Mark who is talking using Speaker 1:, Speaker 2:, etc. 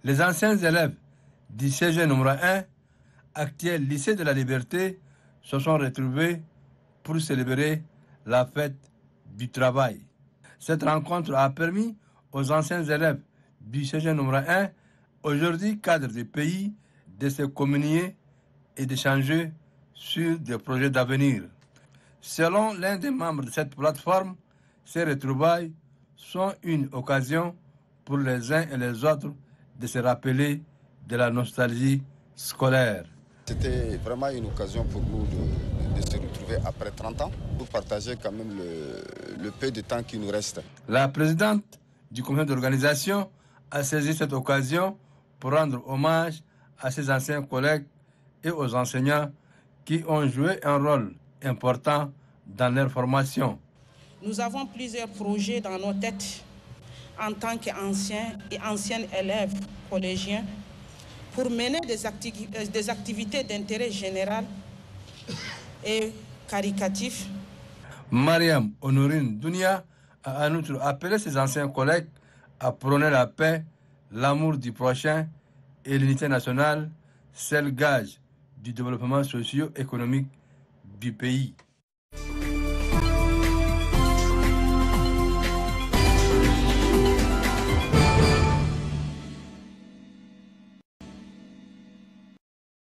Speaker 1: Les anciens élèves du CG numéro 1, actuel lycée de la Liberté, se sont retrouvés pour célébrer la fête du travail. Cette rencontre a permis aux anciens élèves du CG numéro 1, aujourd'hui cadres du pays, de se communier et d'échanger sur des projets d'avenir. Selon l'un des membres de cette plateforme, ces retrouvailles sont une occasion pour les uns et les autres de se rappeler de la nostalgie scolaire.
Speaker 2: C'était vraiment une occasion pour nous de se retrouver après 30 ans pour partager quand même le peu de temps qui nous reste.
Speaker 1: La présidente du comité d'organisation a saisi cette occasion pour rendre hommage à ses anciens collègues et aux enseignants qui ont joué un rôle important dans leur formation.
Speaker 3: Nous avons plusieurs projets dans nos têtes en tant qu'anciens et anciennes élèves collégiens pour mener des activités d'intérêt général et caritatif.
Speaker 1: Mariam Honorine Dounia a en outre appelé ses anciens collègues à prôner la paix, l'amour du prochain et l'unité nationale, seul gage du développement socio-économique du pays.